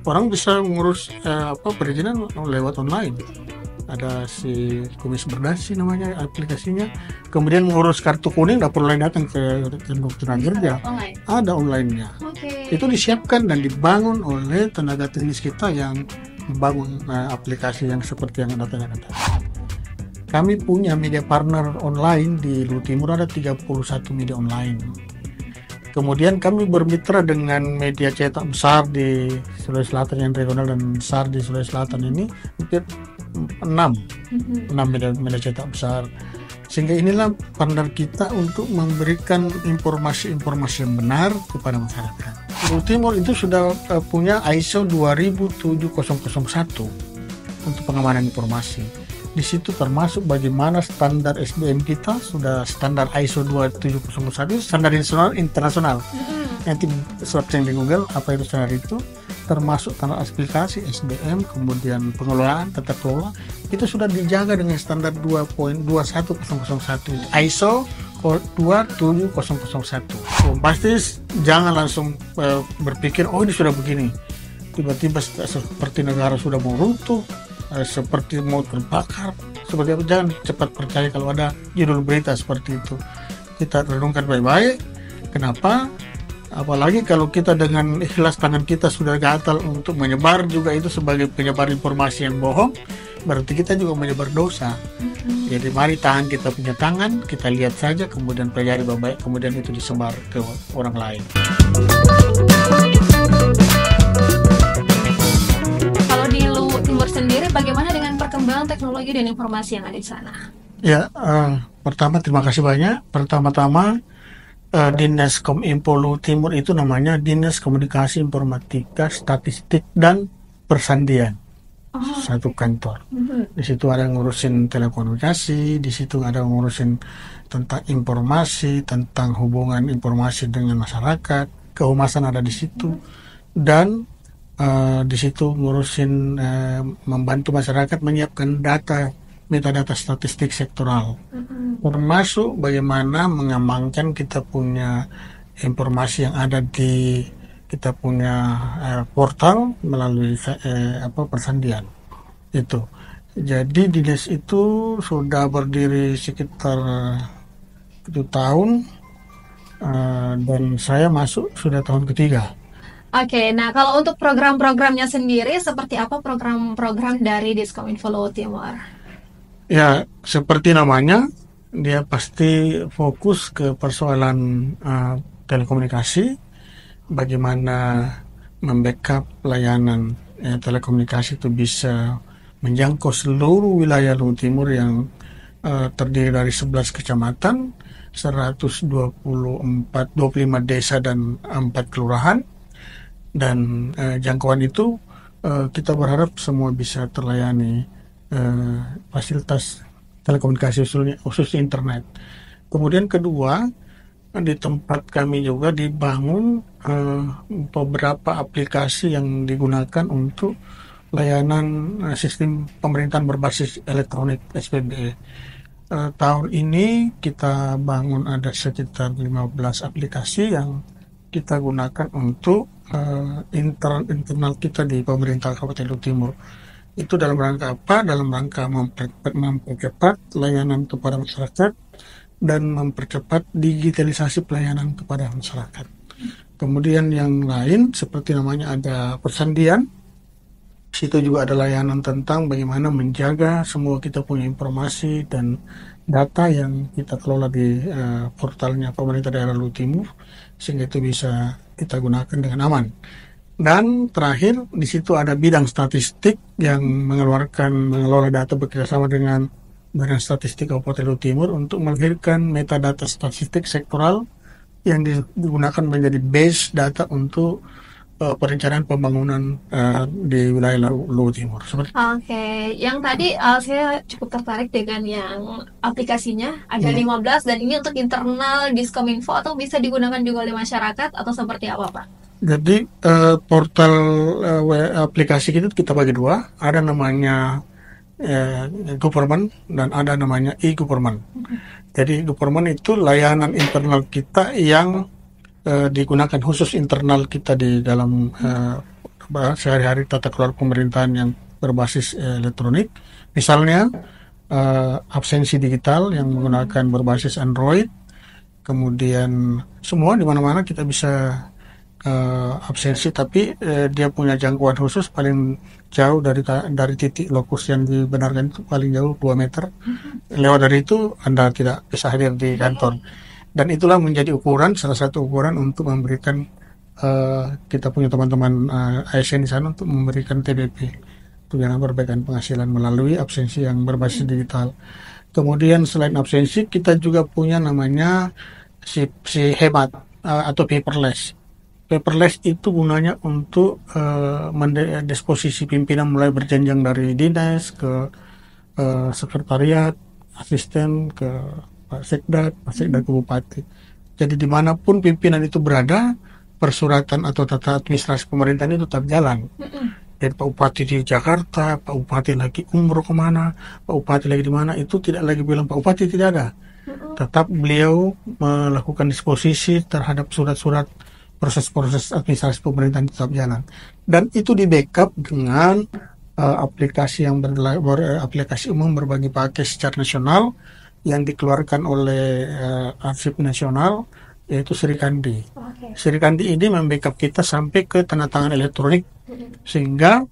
orang bisa ngurus perizinan lewat online. Ada si Kumis Berdasi namanya aplikasinya. Kemudian ngurus kartu kuning nggak perlu lagi datang ke Kementerian Kerja. Ada online-nya. Itu disiapkan dan dibangun oleh tenaga teknis kita yang membangun aplikasi yang seperti yang Anda tanyakan tadi. Kami punya media partner online di Luhut Timur, ada 31 media online. Kemudian kami bermitra dengan media cetak besar di Sulawesi Selatan yang regional dan besar di Sulawesi Selatan ini hampir 6 media cetak besar. Sehingga inilah partner kita untuk memberikan informasi-informasi yang benar kepada masyarakat. Luhut Timur itu sudah punya ISO 27001 untuk pengamanan informasi. Di situ termasuk bagaimana standar SDM kita sudah standar ISO 27001, standar internasional. Nanti searching di Google apa itu standar itu, termasuk standar aplikasi SDM, kemudian pengelolaan, tata kelola, itu sudah dijaga dengan standar 2.21001 ISO 27001. Pasti jangan langsung berpikir ini sudah begini, tiba-tiba seperti negara sudah mau runtuh, seperti mau terbakar, seperti apa. Jangan cepat percaya kalau ada judul berita seperti itu. Kita renungkan baik-baik. Kenapa? Apalagi kalau kita dengan ikhlas tangan kita sudah gatal untuk menyebar juga itu sebagai penyebar informasi yang bohong, berarti kita juga menyebar dosa. Jadi mari tahan kita punya tangan, kita lihat saja, kemudian pelajari baik-baik, kemudian itu disebar ke orang lain. Sendiri, bagaimana dengan perkembangan teknologi dan informasi yang ada di sana? Ya, pertama terima kasih banyak. Pertama-tama Dinas Kominfo Luhut Timur itu namanya Dinas Komunikasi Informatika, Statistik dan Persandian. Satu kantor. Di situ ada yang ngurusin telekomunikasi, di situ ada yang ngurusin tentang informasi, tentang hubungan informasi dengan masyarakat, kehumasan ada di situ, dan di situ ngurusin membantu masyarakat menyiapkan metadata statistik sektoral, termasuk bagaimana mengembangkan kita punya informasi yang ada di kita punya portal melalui persandian itu. Jadi dinas itu sudah berdiri sekitar 7 tahun dan saya masuk sudah tahun ketiga. Oke, nah kalau untuk program-programnya sendiri, seperti apa program-program dari Diskominfo Luhut Timur? Ya, seperti namanya, dia pasti fokus ke persoalan telekomunikasi, bagaimana membackup layanan telekomunikasi itu bisa menjangkau seluruh wilayah Luhut Timur yang terdiri dari 11 kecamatan, 125 desa dan 4 kelurahan. Dan jangkauan itu kita berharap semua bisa terlayani fasilitas telekomunikasi khusus internet. Kemudian kedua, di tempat kami juga dibangun beberapa aplikasi yang digunakan untuk layanan sistem pemerintahan berbasis elektronik SPBE. Tahun ini kita bangun ada sekitar 15 aplikasi yang kita gunakan untuk internal kita di pemerintah Kabupaten Luhut Timur. Itu dalam rangka apa? Dalam rangka mempercepat layanan kepada masyarakat dan mempercepat digitalisasi pelayanan kepada masyarakat. Kemudian yang lain seperti namanya ada persandian. Situ juga ada layanan tentang bagaimana menjaga semua kita punya informasi dan data yang kita kelola di portalnya pemerintah daerah Luhut Timur, sehingga itu bisa kita gunakan dengan aman. Dan terakhir di situ ada bidang statistik yang mengelola data bekerjasama dengan Badan Statistik Kabupaten Luhut Timur untuk melahirkan metadata statistik sektoral yang digunakan menjadi base data untuk perencanaan pembangunan di wilayah Luhut Timur. Oke, yang tadi saya cukup tertarik dengan yang aplikasinya ada 15 dan ini untuk internal Diskominfo atau bisa digunakan juga oleh masyarakat atau seperti apa, Pak? Jadi portal aplikasi kita bagi dua, ada namanya government dan ada namanya e-government. Jadi government itu layanan internal kita yang digunakan khusus internal kita di dalam sehari-hari tata kelola pemerintahan yang berbasis elektronik. Misalnya absensi digital yang menggunakan berbasis Android, kemudian semua di mana-mana kita bisa absensi, tapi dia punya jangkauan khusus paling jauh dari titik lokus yang dibenarkan itu paling jauh 2 meter. Lewat dari itu Anda tidak bisa hadir di kantor. Dan itulah menjadi salah satu ukuran untuk memberikan kita punya teman-teman ASN di sana untuk memberikan TBP, tunjangan perbaikan penghasilan melalui absensi yang berbasis digital. Kemudian selain absensi, kita juga punya namanya si hemat atau paperless. Paperless itu gunanya untuk disposisi pimpinan mulai berjenjang dari dinas ke sekretariat, asisten ke Pak Sekda ke Bupati. Jadi dimanapun pimpinan itu berada, persuratan atau tata administrasi pemerintahan itu tetap jalan. Jadi Pak Bupati di Jakarta, Pak Bupati lagi umroh kemana, Pak Bupati lagi di mana, itu tidak lagi bilang Pak Bupati, tidak ada. Tetap beliau melakukan disposisi terhadap surat-surat, proses-proses administrasi pemerintahan tetap jalan. Dan itu di backup dengan aplikasi yang aplikasi umum berbagi pakai secara nasional yang dikeluarkan oleh Arsip Nasional, yaitu Serikandi. Serikandi ini membackup kita sampai ke tanda tangan elektronik, sehingga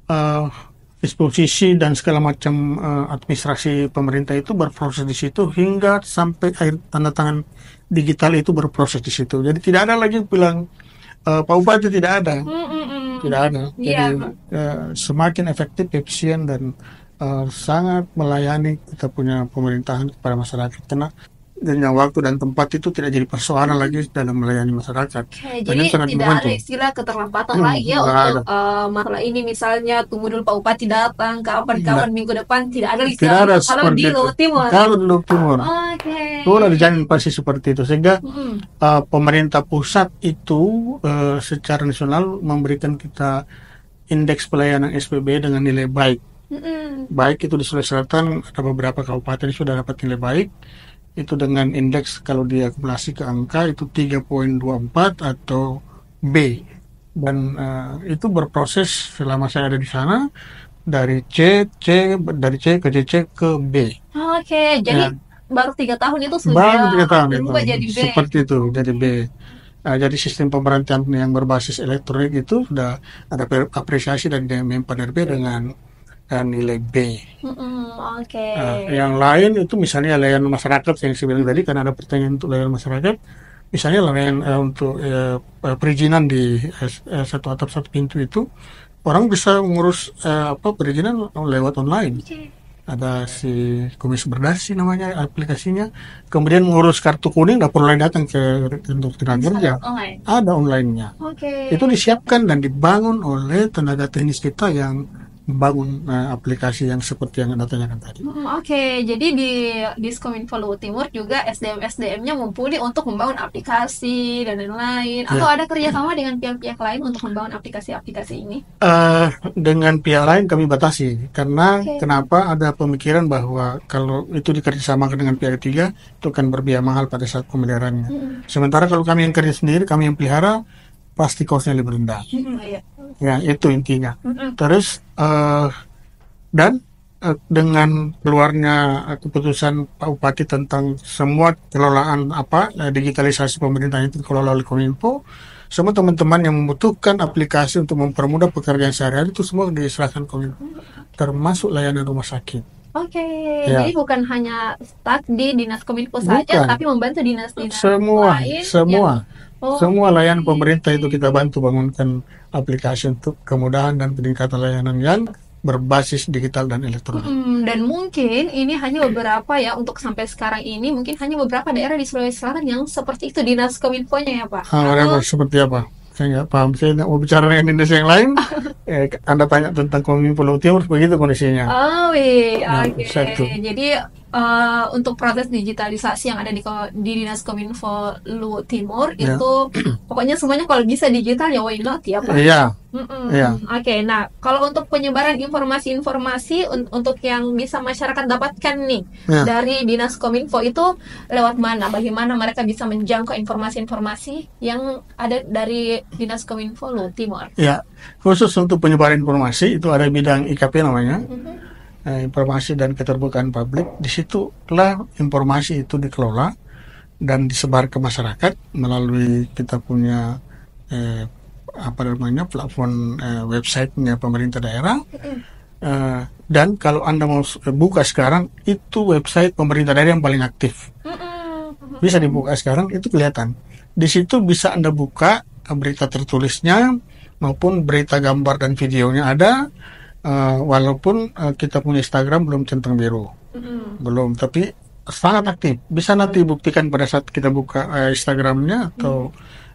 disposisi dan segala macam administrasi pemerintah itu berproses di situ hingga sampai akhir tanda tangan digital itu berproses di situ. Jadi tidak ada lagi bilang Pak Bupati, tidak ada. Tidak ada. Jadi semakin efektif, efisien, dan sangat melayani kita punya pemerintahan kepada masyarakat, karena dengan waktu dan tempat itu tidak jadi persoalan lagi dalam melayani masyarakat. Jadi tidak ada istilah keterlambatan lagi ya untuk masalah ini, misalnya tunggu dulu Pak Bupati datang kapan minggu depan, tidak ada istilah kalau di Luwu Timur. Kalau di Luwu Timur sudah dijamin pasti seperti itu, sehingga pemerintah pusat itu secara nasional memberikan kita indeks pelayanan SPB dengan nilai baik. Baik itu di Sulawesi Selatan ada beberapa kabupaten sudah dapat nilai baik. Itu dengan indeks kalau diakumulasi ke angka itu 3.24 atau B, dan itu berproses selama saya ada di sana dari C ke CC ke B. Jadi baru 3 tahun itu sudah berubah jadi B. Seperti itu, jadi B. Jadi sistem pemerintahan yang berbasis elektronik itu sudah ada apresiasi dari DMM-PANRB dengan nilai B. Yang lain itu misalnya layanan masyarakat yang saya bilang tadi, karena ada pertanyaan untuk layanan masyarakat, misalnya layanan untuk perizinan di satu atap satu pintu itu orang bisa mengurus perizinan lewat online. Ada si Komisi Berdasi namanya aplikasinya, kemudian mengurus kartu kuning nggak perlu datang ke tenaga kerja, ada online-nya. Itu disiapkan dan dibangun oleh tenaga teknis kita yang membangun aplikasi yang seperti yang Anda tanyakan tadi. Jadi di Diskominfo Luwu Timur juga SDM-nya mumpuni untuk membangun aplikasi dan lain-lain. Atau ada kerjasama dengan pihak-pihak lain untuk membangun aplikasi-aplikasi ini? Dengan pihak lain kami batasi, karena kenapa ada pemikiran bahwa kalau itu dikerjasamakan dengan pihak ketiga itu akan berbiaya mahal pada saat pemeliharaannya. Sementara kalau kami yang kerja sendiri, kami yang pelihara, pasti kosnya lebih rendah. Ya, itu intinya. Terus dan dengan keluarnya keputusan Pak Bupati tentang semua kelolaan digitalisasi pemerintahan itu dikelola oleh Kominfo, semua teman-teman yang membutuhkan aplikasi untuk mempermudah pekerjaan sehari-hari itu semua diserahkan Kominfo, termasuk layanan rumah sakit. Jadi bukan hanya stuck di dinas Kominfo saja, tapi membantu dinas-dinas lain. Semua layanan pemerintah itu kita bantu bangunkan aplikasi untuk kemudahan dan peningkatan layanan yang berbasis digital dan elektronik. Dan mungkin ini hanya beberapa ya, untuk sampai sekarang ini mungkin hanya beberapa daerah di Sulawesi Selatan yang seperti itu dinas Kominfo-nya ya Pak? Seperti apa? Saya nggak paham. Saya nggak mau bicara dengan Indonesia yang lain. Anda tanya tentang Kominfo Luwu Timur, begitu kondisinya. Jadi untuk proses digitalisasi yang ada di Dinas Kominfo Lu Timur Ya. itu pokoknya semuanya kalau bisa digital ya why not ya Pak? Iya, iya. Oke, nah kalau untuk penyebaran informasi-informasi untuk yang bisa masyarakat dapatkan nih Ya. dari Dinas Kominfo itu lewat mana? Bagaimana mereka bisa menjangkau informasi-informasi yang ada dari Dinas Kominfo Lu Timur? Ya, khusus untuk penyebaran informasi itu ada bidang IKP namanya, informasi dan keterbukaan publik. Di situlah informasi itu dikelola dan disebar ke masyarakat melalui kita punya platform websitenya pemerintah daerah. Dan kalau Anda mau buka sekarang, itu website pemerintah daerah yang paling aktif. Bisa dibuka sekarang, itu kelihatan. Di situ bisa Anda buka berita tertulisnya maupun berita gambar dan videonya ada. Walaupun kita punya Instagram belum centang biru, belum, tapi sangat aktif. Bisa nanti buktikan pada saat kita buka Instagramnya atau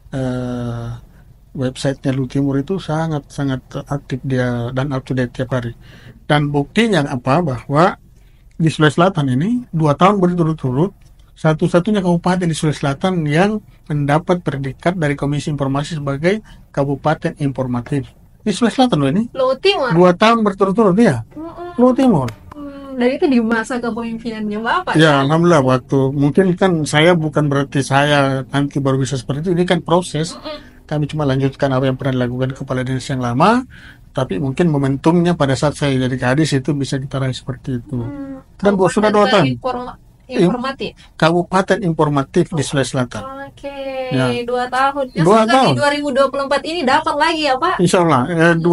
websitenya Lu Timur itu sangat aktif dia dan up to date tiap hari. Dan buktinya apa? Bahwa di Sulawesi Selatan ini 2 tahun berturut-turut satu-satunya kabupaten di Sulawesi Selatan yang mendapat predikat dari Komisi Informasi sebagai kabupaten informatif. Di Sulawesi Selatan loh ini. Lu Timur. 2 tahun berturut-turut ya. Lu Timur. Dan itu di masa kepemimpinannya Bapak. Ya, alhamdulillah waktu mungkin kan saya bukan berarti saya nanti baru bisa seperti itu. Ini kan proses. Kami cuma lanjutkan apa yang pernah dilakukan kepala dinas yang lama. Tapi mungkin momentumnya pada saat saya jadi kadis itu bisa kita raih seperti itu. Dan sudah 2 tahun. Informatif. Kabupaten informatif di Sulawesi Selatan. Oke, Ya. 2 tahun. Ya, 2 semoga tahun. di 2024 ini dapat lagi ya Pak. Insya Allah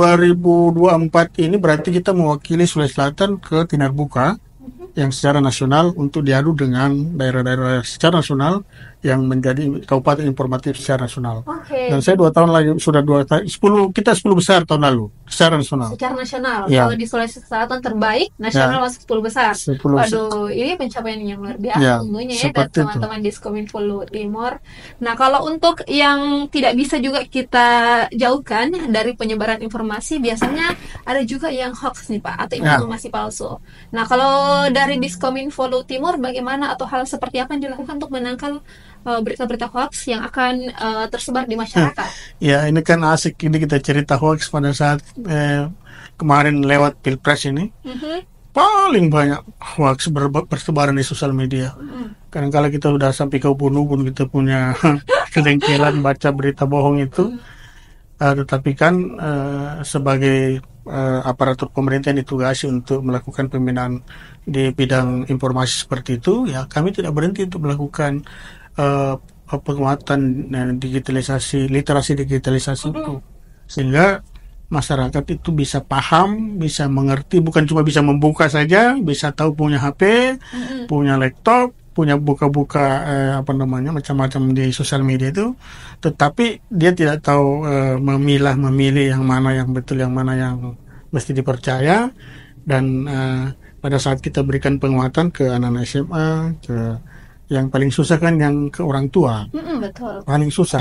2024 ini berarti kita mewakili Sulawesi Selatan ke Tinarbuka yang secara nasional untuk diadu dengan daerah-daerah secara nasional yang menjadi kabupaten informatif secara nasional. Oke. Dan saya 2 tahun lagi sudah 2 tahun 10 kita 10 besar tahun lalu secara nasional. Secara nasional. Ya. Kalau di Sulawesi Selatan terbaik, nasional masuk 10 besar. 10 Waduh, ini pencapaian yang luar biasa Ya, tentunya ya dari seperti itu. teman-teman di Kominfo Lu Timur. Nah, kalau untuk yang tidak bisa juga kita jauhkan dari penyebaran informasi, biasanya ada juga yang hoax nih Pak, atau Ya. informasi palsu. Nah, kalau dari Diskominfo Lu Timur, bagaimana atau hal seperti apa yang dilakukan untuk menangkal berita-berita hoax yang akan tersebar di masyarakat? Ya, ini kan asik ini kita cerita hoax pada saat kemarin lewat Pilpres ini. Paling banyak hoax bertebaran di sosial media. Kadang-kala kita sudah sampai ke ubun-ubun kita punya kedengkilan baca berita bohong itu. Tetapi kan sebagai aparatur pemerintah yang ditugasi untuk melakukan pembinaan di bidang informasi seperti itu, ya kami tidak berhenti untuk melakukan penguatan digitalisasi, literasi digitalisasi itu, sehingga masyarakat itu bisa paham, bisa mengerti, bukan cuma bisa membuka saja, bisa tahu punya HP, punya laptop, punya buka-buka macam-macam di sosial media itu, tetapi dia tidak tahu memilih yang mana yang betul, yang mana yang mesti dipercaya. Dan pada saat kita berikan penguatan ke anak-anak SMA, yang paling susah kan yang ke orang tua, Betul. paling susah.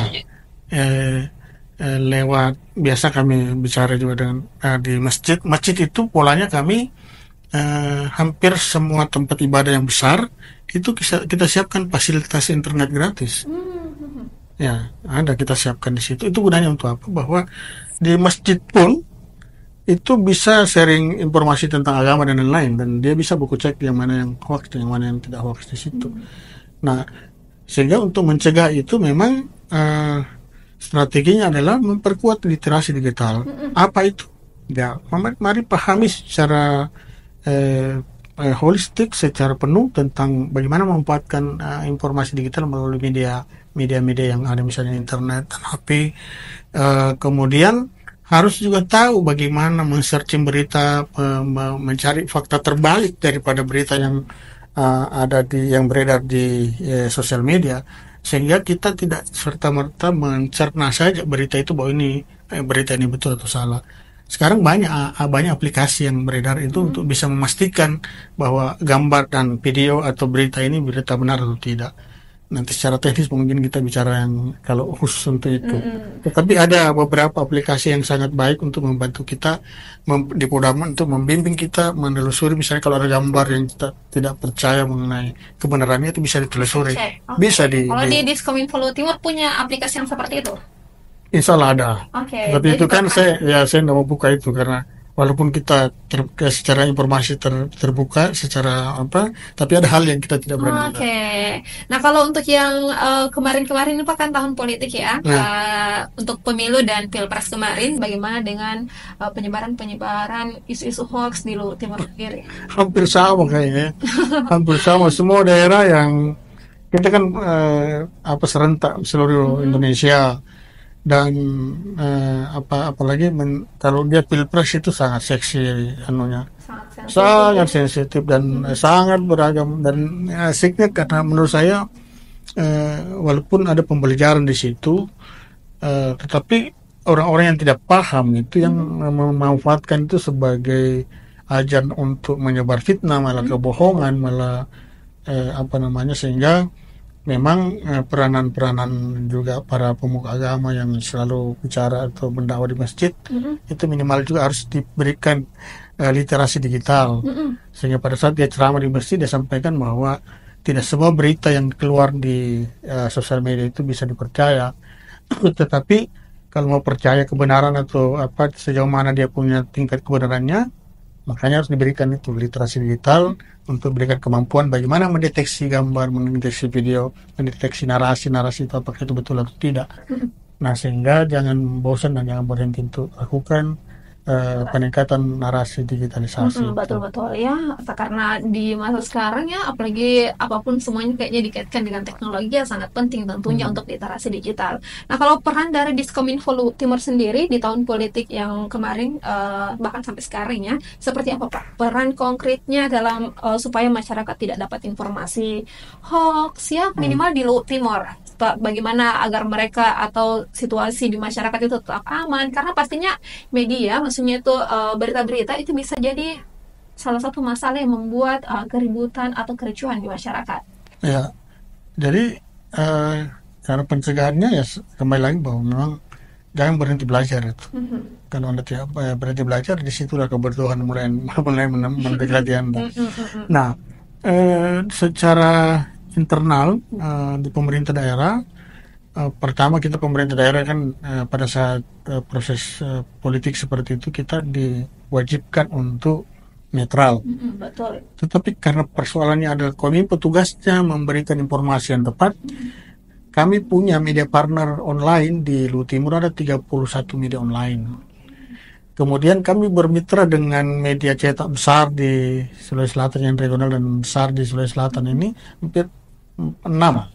Lewat biasa kami bicara juga dengan di masjid. Masjid itu polanya kami hampir semua tempat ibadah yang besar itu kita siapkan fasilitas internet gratis. Ya, ada kita siapkan di situ. Itu gunanya untuk apa? Bahwa di masjid pun itu bisa sharing informasi tentang agama dan lain-lain, dan dia bisa buku cek yang mana yang hoax, yang mana yang tidak hoax di situ. Nah, sehingga untuk mencegah itu memang strateginya adalah memperkuat literasi digital. Apa itu? Ya, mari pahami secara holistik, secara penuh tentang bagaimana memanfaatkan informasi digital melalui media yang ada, misalnya internet dan HP. Kemudian harus juga tahu bagaimana men-searching berita, mencari fakta terbalik daripada berita yang yang beredar di sosial media, sehingga kita tidak serta-merta mencerna saja berita itu bahwa ini berita ini betul atau salah. Sekarang banyak aplikasi yang beredar itu untuk bisa memastikan bahwa gambar dan video atau berita ini berita benar atau tidak. nanti secara teknis mungkin kita bicara yang kalau khusus untuk itu. Mm-mm. Tetapi ada beberapa aplikasi yang sangat baik untuk membantu kita di pedalaman untuk membimbing kita menelusuri, misalnya kalau ada gambar yang kita tidak percaya mengenai kebenarannya itu bisa ditelusuri. Cek. Oke. Bisa Kalau di Diskominfo Timur punya aplikasi yang seperti itu. insya Allah ada. Oke. Tapi Jadi itu kan saya tidak mau buka itu karena walaupun kita secara informasi terbuka secara apa, tapi ada hal yang kita tidak berani. Oke. Nah, kalau untuk yang kemarin-kemarin ini Pak kan tahun politik ya. Untuk pemilu dan pilpres kemarin, bagaimana dengan penyebaran isu-isu hoax di Luhut Timur sendiri? Hampir sama kayaknya. Hampir sama semua daerah yang kita kan serentak seluruh Indonesia. Dan apalagi kalau dia pilpres itu sangat seksi anunya, sangat sensitif dan sangat beragam dan asiknya karena menurut saya walaupun ada pembelajaran di situ, tetapi orang-orang yang tidak paham itu yang memanfaatkan itu sebagai ajan untuk menyebar fitnah, malah kebohongan, malah sehingga memang peranan-peranan juga para pemuka agama yang selalu bicara atau mendakwah di masjid itu minimal juga harus diberikan literasi digital, sehingga pada saat dia ceramah di masjid dia sampaikan bahwa tidak semua berita yang keluar di sosial media itu bisa dipercaya. Tetapi kalau mau percaya kebenaran atau sejauh mana dia punya tingkat kebenarannya, makanya harus diberikan itu literasi digital untuk berikan kemampuan bagaimana mendeteksi gambar, mendeteksi video, mendeteksi narasi itu apakah itu betul atau tidak. Nah, sehingga jangan bosan dan jangan berhenti untuk lakukan peningkatan narasi digitalisasi. Betul-betul ya, karena di masa sekarang ya, apalagi apapun semuanya kayaknya dikaitkan dengan teknologi ya sangat penting tentunya untuk literasi digital. Nah, kalau peran dari Diskominfo Luhut Timur sendiri di tahun politik yang kemarin bahkan sampai sekarang ya, seperti apa Pak peran konkretnya dalam supaya masyarakat tidak dapat informasi hoax ya minimal di Luhut Timur? Bagaimana agar mereka atau situasi di masyarakat itu tetap aman, karena pastinya media maksudnya itu berita-berita itu bisa jadi salah satu masalah yang membuat keributan atau kericuhan di masyarakat. Ya, jadi cara pencegahannya ya kembali lagi bahwa memang jangan berhenti belajar itu. Kalau Anda tidak berhenti belajar, disitulah kebutuhan mulai mendekati Anda. Nah, secara internal di pemerintah daerah, pertama kita pemerintah daerah kan pada saat proses politik seperti itu kita diwajibkan untuk netral. Betul. Tetapi karena persoalannya adalah Kominfo tugasnya memberikan informasi yang tepat, kami punya media partner online di Luhut Timur, ada 31 media online. Kemudian kami bermitra dengan media cetak besar di Sulawesi Selatan yang regional dan besar di Sulawesi Selatan ini hampir 6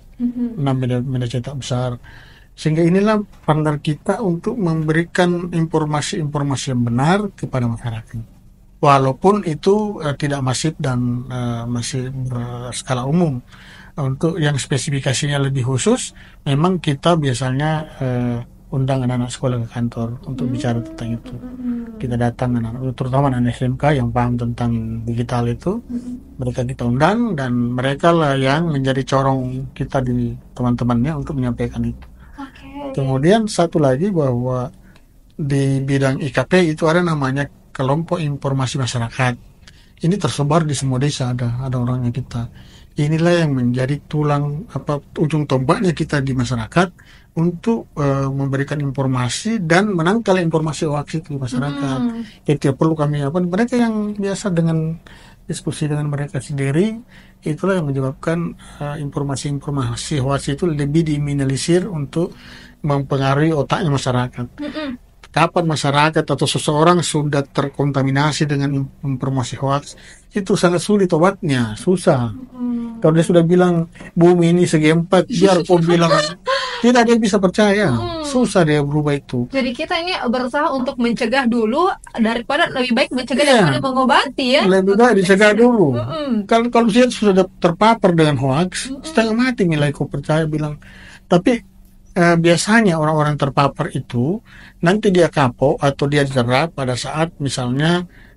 media cetak besar, sehingga inilah partner kita untuk memberikan informasi-informasi yang benar kepada masyarakat walaupun itu tidak masif dan masih berskala umum. Untuk yang spesifikasinya lebih khusus memang kita biasanya undang anak-anak sekolah ke kantor untuk bicara tentang itu. Kita datang terutama anak SMK yang paham tentang digital itu, mereka kita undang dan mereka lah yang menjadi corong kita di teman-temannya untuk menyampaikan itu. Kemudian satu lagi bahwa di bidang IKP itu ada namanya kelompok informasi masyarakat. Ini tersebar di semua desa, ada orangnya kita. Inilah yang menjadi tulang ujung tombaknya kita di masyarakat untuk memberikan informasi dan menangkal informasi hoax itu di masyarakat. Tidak perlu kami mereka yang biasa dengan diskusi dengan mereka sendiri, itulah yang menyebabkan informasi-informasi hoax itu lebih diminimalisir untuk mempengaruhi otaknya masyarakat. Kapan masyarakat atau seseorang sudah terkontaminasi dengan informasi hoax, itu sangat sulit obatnya, susah. Kalau dia sudah bilang bumi ini segi 4, biar kau bilang tidak, dia bisa percaya. Susah dia berubah itu. Jadi kita ini berusaha untuk mencegah dulu daripada lebih baik mencegah daripada mengobati ya. Lebih baik dicegah dulu. Kalau dia sudah terpapar dengan hoax, setengah mati nilai kau percaya bilang. Tapi biasanya orang-orang terpapar itu nanti dia kapok atau dia jerah pada saat misalnya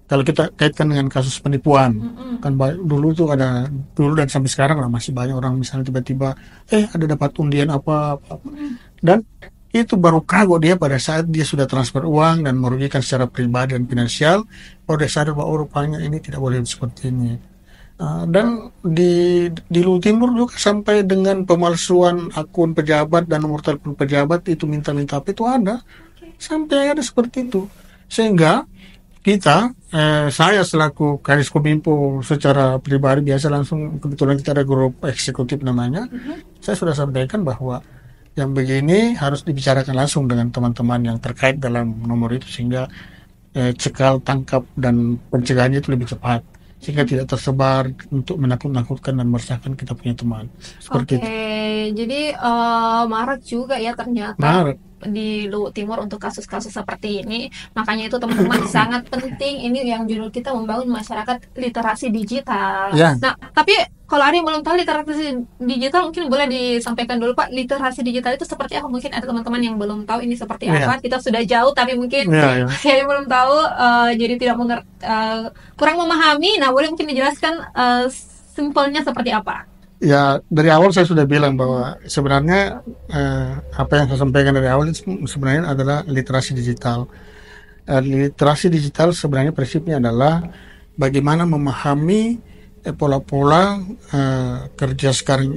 Kalau kita kaitkan dengan kasus penipuan, Mm-mm. kan dulu tuh ada, dulu dan sampai sekarang lah masih banyak orang misalnya tiba-tiba, ada dapat undian apa. Mm-mm. Dan itu baru kagok dia pada saat dia sudah transfer uang dan merugikan secara pribadi dan finansial, baru dia sadar bahwa rupanya ini tidak boleh seperti ini. Dan di Luhut Timur juga sampai dengan pemalsuan akun pejabat dan nomor telepon pejabat itu minta-minta apa itu ada, sampai ada seperti itu. Sehingga kita, saya selaku Kadis Kominfo secara pribadi biasa langsung, kebetulan kita ada grup eksekutif namanya, saya sudah sampaikan bahwa yang begini harus dibicarakan langsung dengan teman-teman yang terkait dalam nomor itu sehingga cekal, tangkap, dan pencegahannya itu lebih cepat sehingga tidak tersebar untuk menakut-nakutkan dan meresahkan kita punya teman seperti itu. Oke, jadi marak juga ya ternyata Nah, di Luhut Timur untuk kasus-kasus seperti ini. Makanya itu teman-teman sangat penting ini yang judul kita membangun masyarakat literasi digital. ya, Nah, tapi kalau ada yang belum tahu literasi digital mungkin boleh disampaikan dulu Pak, literasi digital itu seperti apa? Mungkin ada teman-teman yang belum tahu ini seperti ya, apa. Kita sudah jauh tapi mungkin ya, ya. saya belum tahu jadi tidak mengerti, kurang memahami. Nah, boleh mungkin dijelaskan simpelnya seperti apa? Ya, dari awal saya sudah bilang bahwa sebenarnya apa yang saya sampaikan dari awal itu sebenarnya adalah literasi digital. Literasi digital sebenarnya prinsipnya adalah bagaimana memahami pola-pola kerja sekarang,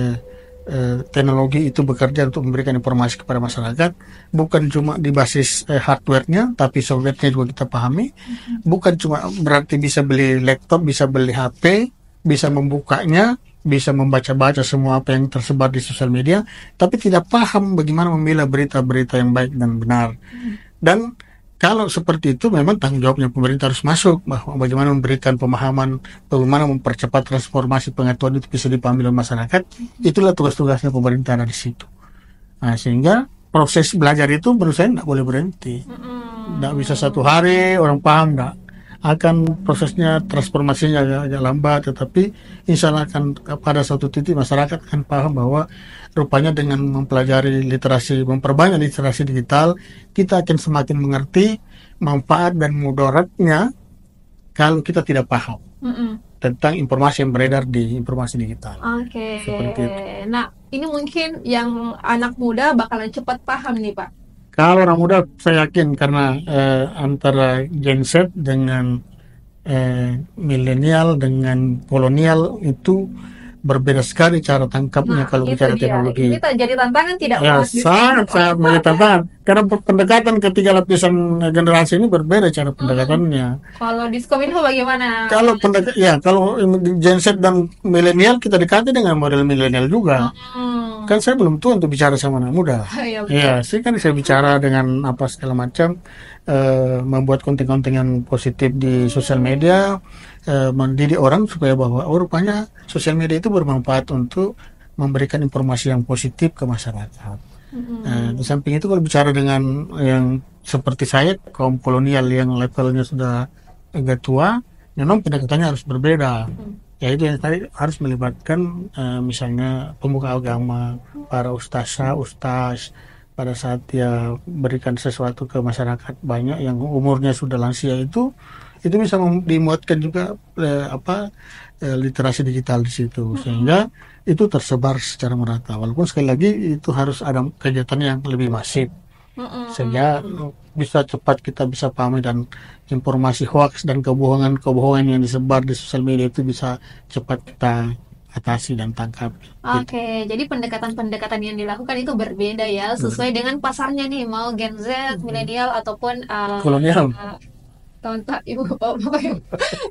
teknologi itu bekerja untuk memberikan informasi kepada masyarakat, bukan cuma di basis hardware-nya, tapi software-nya juga kita pahami. Bukan cuma berarti bisa beli laptop, bisa beli HP, bisa membukanya, bisa membaca-baca semua apa yang tersebar di sosial media, tapi tidak paham bagaimana memilah berita-berita yang baik dan benar. Dan kalau seperti itu memang tanggung jawabnya pemerintah harus masuk, bahwa bagaimana memberikan pemahaman, bagaimana mempercepat transformasi pengetahuan itu bisa dipahami oleh masyarakat. Itulah tugas-tugasnya pemerintah di situ. Nah, sehingga proses belajar itu menurut saya tidak boleh berhenti. Tidak bisa satu hari orang paham, tidak akan prosesnya, transformasinya agak lambat, tetapi insya Allah akan pada suatu titik masyarakat akan paham bahwa rupanya dengan mempelajari literasi, memperbanyak literasi digital, kita akan semakin mengerti manfaat dan mudaratnya kalau kita tidak paham tentang informasi yang beredar di informasi digital. Oke. Seperti itu. Nah, ini mungkin yang anak muda bakalan cepat paham nih, Pak. Kalau orang muda saya yakin karena antara Gen Z dengan milenial dengan kolonial itu berbeda sekali cara tangkapnya kalau Itu bicara dia. teknologi. Ini jadi tantangan tidak Ya, Mas? sangat menjadi tantangan. Karena pendekatan ketiga lapisan generasi ini berbeda cara pendekatannya. Kalau Diskominfo bagaimana? Kalau Gen Z dan milenial kita dekati dengan model milenial juga. Kan saya belum tua untuk bicara sama anak muda. Iya, betul. Ya, sih kan saya bicara dengan apa segala macam, membuat konten-konten yang positif di sosial media, mendidik orang supaya bahwa rupanya sosial media itu bermanfaat untuk memberikan informasi yang positif ke masyarakat. Di samping itu kalau bicara dengan yang seperti saya, kaum kolonial yang levelnya sudah agak tua, memang pendekatannya harus berbeda. Ya itu yang tadi harus melibatkan misalnya pemuka agama, para ustaz pada saat dia berikan sesuatu ke masyarakat banyak yang umurnya sudah lansia itu bisa dimuatkan juga literasi digital di situ sehingga itu tersebar secara merata. Walaupun sekali lagi itu harus ada kegiatan yang lebih masif sehingga bisa cepat kita bisa pahami dan informasi hoax dan kebohongan yang disebar di sosial media itu bisa cepat kita atasi dan tangkap. Oke, jadi pendekatan-pendekatan yang dilakukan itu berbeda ya, sesuai dengan pasarnya nih, mau Gen Z, milenial ataupun Kolonial. Tonton ibu bapak ya.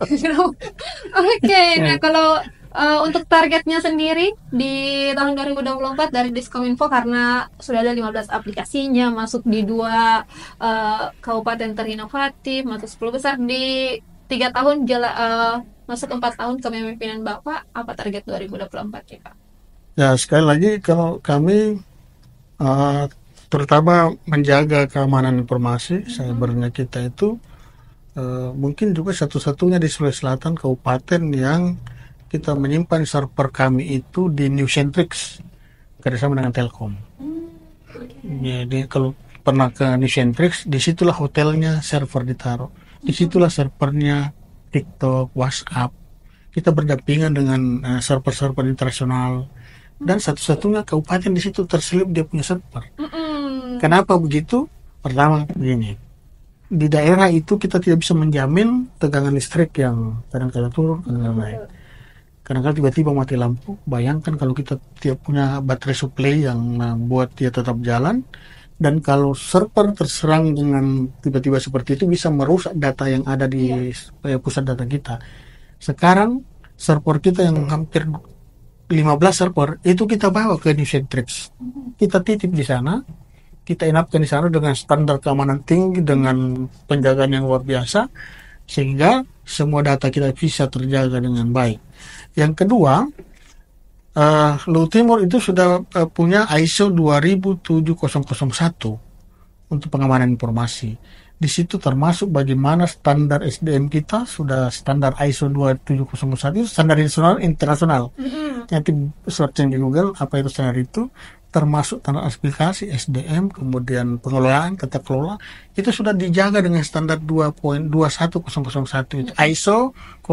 Oke, nah kalau untuk targetnya sendiri di tahun 2024 dari Diskominfo karena sudah ada 15 aplikasinya masuk di 2 kabupaten terinovatif, masuk 10 besar di 3 tahun masuk 4 tahun kepemimpinan Bapak, apa target 2024 ya Pak? Ya sekali lagi kalau kami terutama menjaga keamanan informasi cybernya kita itu mungkin juga satu-satunya di Sulawesi Selatan kabupaten yang kita menyimpan server kami itu di New Centrix kerjasama dengan Telkom. Jadi kalau pernah ke New Centrix, disitulah hotelnya server ditaruh. disitulah servernya TikTok, WhatsApp. Kita berdampingan dengan server-server internasional, dan satu-satunya kabupaten di situ terselip dia punya server. Kenapa begitu? Pertama begini, di daerah itu kita tidak bisa menjamin tegangan listrik yang kadang-kadang turun, kadang-kadang naik. Kadang-kadang tiba-tiba mati lampu. Bayangkan kalau kita tidak punya baterai supply yang membuat dia tetap jalan, dan kalau server terserang dengan tiba-tiba seperti itu bisa merusak data yang ada di pusat data kita. Sekarang server kita yang hampir 15 server itu kita bawa ke Newcentrix. Kita titip di sana, kita inapkan di sana dengan standar keamanan tinggi, dengan penjagaan yang luar biasa, sehingga semua data kita bisa terjaga dengan baik. Yang kedua, Luhut Timur itu sudah punya ISO 27001 untuk pengamanan informasi. Di situ termasuk bagaimana standar SDM kita sudah standar ISO 27001 itu standar internasional. Nanti searching di Google apa itu standar itu, termasuk standar aplikasi SDM, kemudian pengelolaan tata kelola itu sudah dijaga dengan standar 2.21001 itu ISO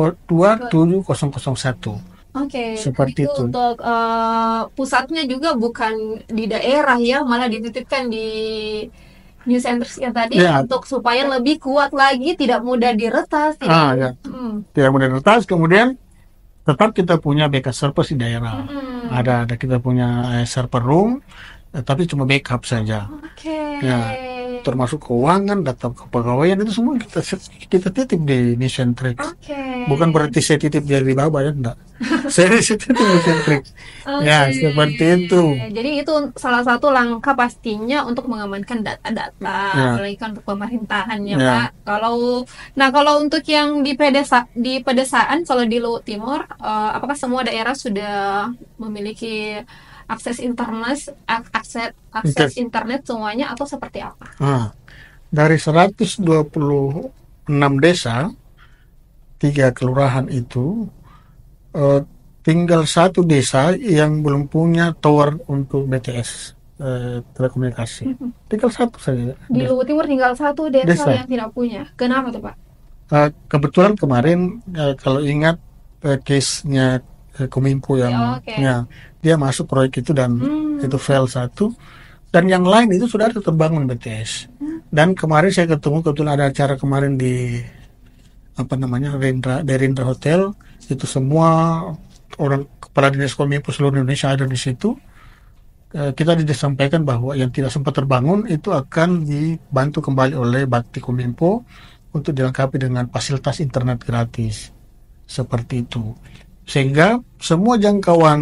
27001. Oke, Seperti itu itu. untuk pusatnya juga bukan di daerah ya, malah dititipkan di New Centers yang tadi Ya, untuk supaya lebih kuat lagi, tidak mudah diretas, tidak. ya. Tidak mudah retas. Kemudian tetap kita punya backup server di daerah. Ada kita punya server room, tapi cuma backup saja. Oke. Ya, termasuk keuangan, data kepegawaian itu semua kita titip di Newcentrix. Oke. Bukan berarti saya titip dari bawah ya, enggak. Saya titip di Newcentrix. Ya, Oke. seperti itu. Jadi itu salah satu langkah pastinya untuk mengamankan data-data, Ya, apalagi kan untuk pemerintahan ya, ya. Pak. Kalau untuk yang di pedesaan, kalau di Luhut Timur, apakah semua daerah sudah memiliki akses internet, akses internet semuanya atau seperti apa? Nah, dari 126 desa, 3 kelurahan itu, tinggal satu desa yang belum punya tower untuk BTS telekomunikasi. Tinggal satu saja. Di Luhut Timur tinggal satu desa Desa. yang tidak punya. Kenapa tuh, Pak? Kebetulan kemarin kalau ingat case-nya Kominfo yang Oke. ya, dia masuk proyek itu dan itu fail satu, dan yang lain itu sudah terbangun BTS. Dan kemarin saya ketemu, kebetulan ada acara kemarin di Rindra Hotel, itu semua orang kepala dinas Kominfo seluruh Indonesia ada di situ. Kita disampaikan bahwa yang tidak sempat terbangun itu akan dibantu kembali oleh Bakti Kominfo untuk dilengkapi dengan fasilitas internet gratis seperti itu, sehingga semua jangkauan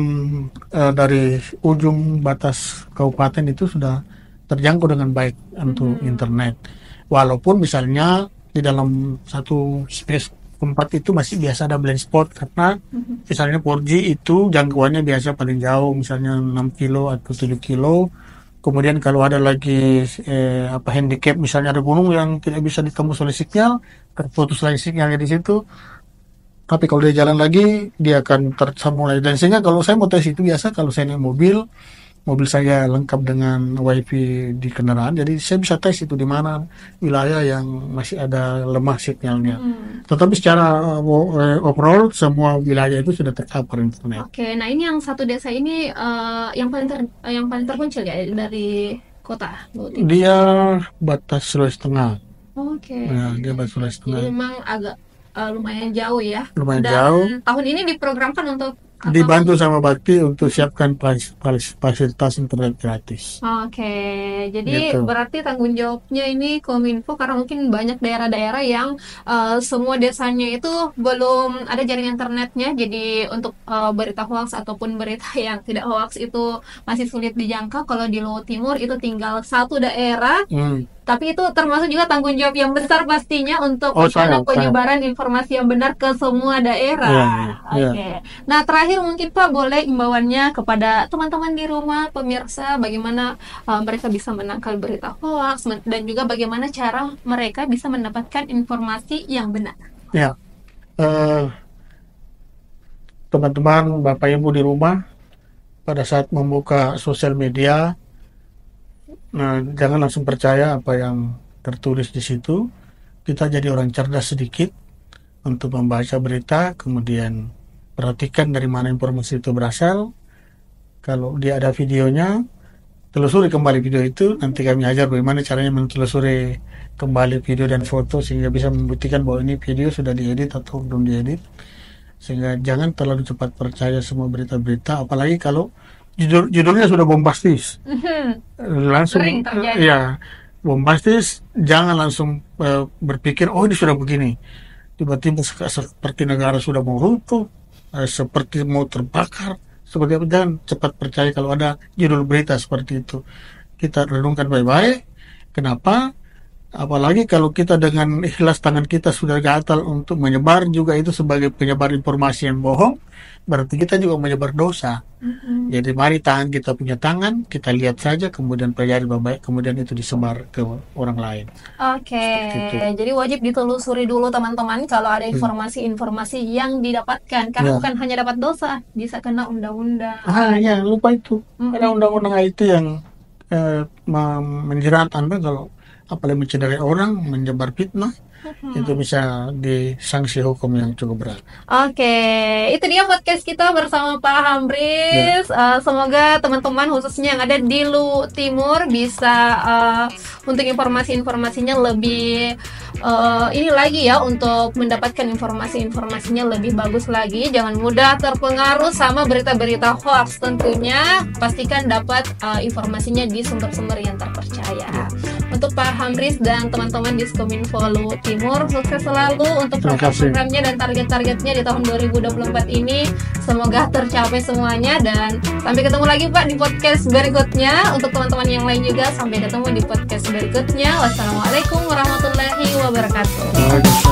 dari ujung batas kabupaten itu sudah terjangkau dengan baik untuk internet. Walaupun misalnya di dalam satu space tempat itu masih biasa ada blind spot, karena misalnya 4G itu jangkauannya biasa paling jauh, misalnya 6 kilo atau 7 kilo. Kemudian kalau ada lagi handicap, misalnya ada gunung yang tidak bisa ditembus oleh sinyal, terputus lagi sinyalnya di situ. Tapi kalau dia jalan lagi, dia akan tersambung lagi. Dan sehingga kalau saya mau tes itu biasa, kalau saya naik mobil saya lengkap dengan wifi di kendaraan, jadi saya bisa tes itu di mana wilayah yang masih ada lemah sinyalnya. Tetapi secara overall semua wilayah itu sudah tercover internet. Oke, nah ini yang satu desa ini yang paling terpencil ya dari kota Luhut Timur. Dia batas Sulawesi Tengah. Oke. Nah, dia batas Sulawesi Jadi Tengah. memang agak lumayan jauh ya. Lumayan Dan jauh. tahun ini diprogramkan untuk Dibantu sama Bakti untuk siapkan fasilitas internet gratis. Oke, jadi Gitu. berarti tanggung jawabnya ini Kominfo, karena mungkin banyak daerah-daerah yang semua desanya itu belum ada jaringan internetnya, jadi untuk berita hoax ataupun berita yang tidak hoax itu masih sulit dijangkau. Kalau di Luhut Timur itu tinggal satu daerah, tapi itu termasuk juga tanggung jawab yang besar pastinya untuk rencana penyebaran informasi yang benar ke semua daerah. Oke. Nah, terakhir mungkin Pak boleh imbauannya kepada teman-teman di rumah, pemirsa, bagaimana mereka bisa menangkal berita hoax dan juga bagaimana cara mereka bisa mendapatkan informasi yang benar. Ya, teman-teman, Bapak Ibu di rumah, pada saat membuka sosial media, jangan langsung percaya apa yang tertulis di situ. kita jadi orang cerdas sedikit untuk membaca berita, kemudian perhatikan dari mana informasi itu berasal. Kalau dia ada videonya, telusuri kembali video itu. Nanti kami ajar bagaimana caranya menelusuri kembali video dan foto sehingga bisa membuktikan bahwa ini video sudah diedit atau belum diedit. Sehingga jangan terlalu cepat percaya semua berita-berita, apalagi kalau judulnya sudah bombastis. Langsung, Sering terjadi. ya, bombastis, jangan langsung berpikir, oh ini sudah begini. Tiba-tiba seperti negara sudah mau runtuh, seperti mau terbakar, seperti apa. Jangan cepat percaya kalau ada judul berita seperti itu. Kita renungkan baik-baik. Kenapa? Apalagi kalau kita dengan ikhlas tangan kita sudah gatal untuk menyebar juga itu sebagai penyebar informasi yang bohong, berarti kita juga menyebar dosa. Jadi mari tangan kita punya tangan, kita lihat saja, kemudian pelajari baik-baik, kemudian itu disebar ke orang lain. Oke, jadi wajib ditelusuri dulu teman-teman kalau ada informasi-informasi yang didapatkan, karena Ya. bukan hanya dapat dosa, bisa kena undang-undang. Ya, lupa itu. Ada undang-undang IT yang menjerat Anda kalau apalagi mencederai orang, menyebar fitnah, itu bisa disanksi hukum yang cukup berat. Oke, itu dia podcast kita bersama Pak Hamris. Semoga teman-teman khususnya yang ada di Lu Timur bisa untuk informasi-informasinya lebih ini lagi ya, untuk mendapatkan informasi-informasinya lebih bagus lagi. Jangan mudah terpengaruh sama berita-berita hoax. Tentunya pastikan dapat informasinya di sumber-sumber yang terpercaya. Untuk Pak Hamris dan teman-teman di Diskominfo Lu Timur, sukses selalu untuk Terima kasih. programnya dan target-targetnya di tahun 2024 ini. Semoga tercapai semuanya, dan sampai ketemu lagi Pak di podcast berikutnya. Untuk teman-teman yang lain juga, sampai ketemu di podcast berikutnya. Wassalamualaikum warahmatullahi wabarakatuh.